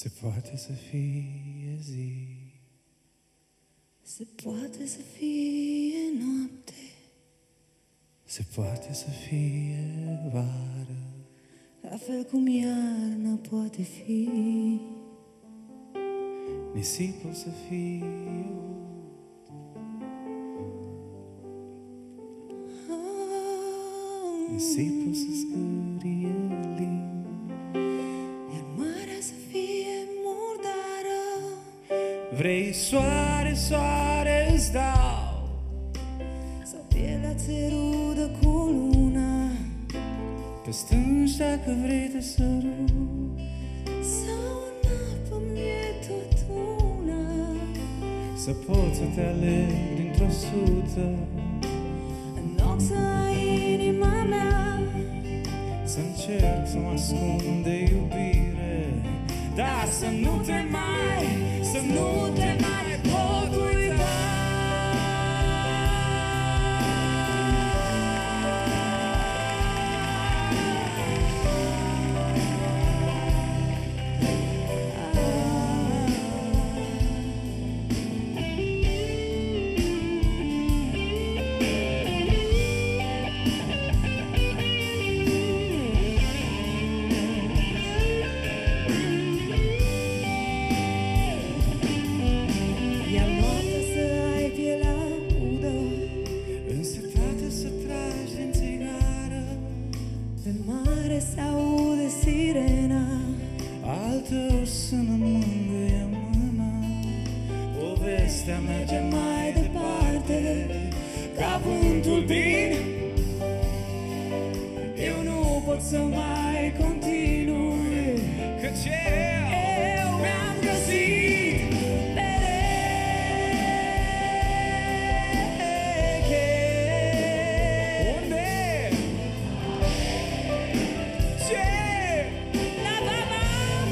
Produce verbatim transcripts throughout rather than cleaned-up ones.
Se poate să fie zi, se poate să fie noapte, se poate să fie vară, la fel cum iarna poate fi. Nisipul să fie ud, nisipul să scârie lin, iar marea să fie murdară. Vrei soare, soare îți dau, sau pielea ți rudă cu luna, pe stânci dacă vrei te sărut, sau în apă-mi e tot una. să poți să te aleg dintr-o sută, În loc să ai inima mea, să încerc să mă ascund de iubire, dar să nu te mai, să nu te mai pot uita. se aude sirena, altă o sână mângâie mâna. Povestea merge mai departe ca vântul din. Eu nu pot să mai continui, căci eu mi-am găsit pereche. Unde? Ce? la mama.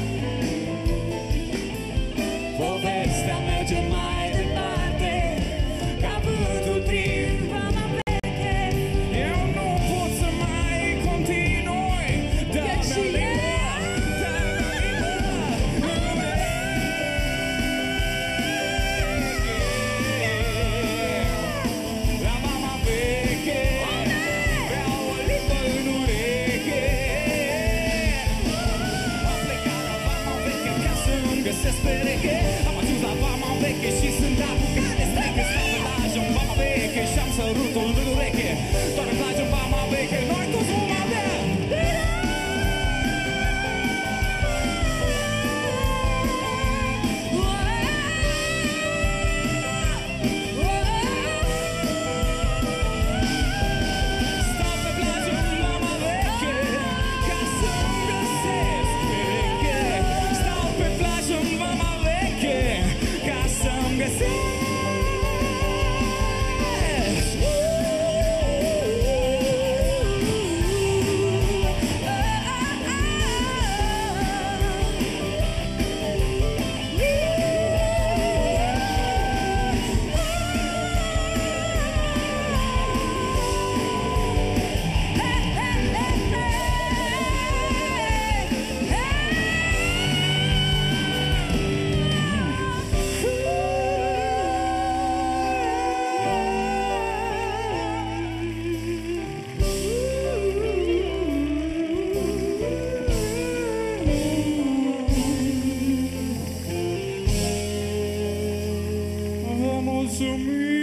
Povestea merge mai departe ca vântul prin vama veche. Eu nu pot să mai continui, dă-mi limba, dă-mi limba, la vama veche. Vreau o limbă în ureche. Am plecat la vama veche ca să-mi găsesc pereche. Am ajuns la vama veche și sunt apucat de streche. Stau pe plajă în vama veche și am sărutul în ureche. Doar în plajă în vama veche noi toți vom avea. Stau pe plajă în vama veche ca să-mi găsesc pereche. Stau pe plajă în vama veche ca să-mi găsesc. Vă mulțumim!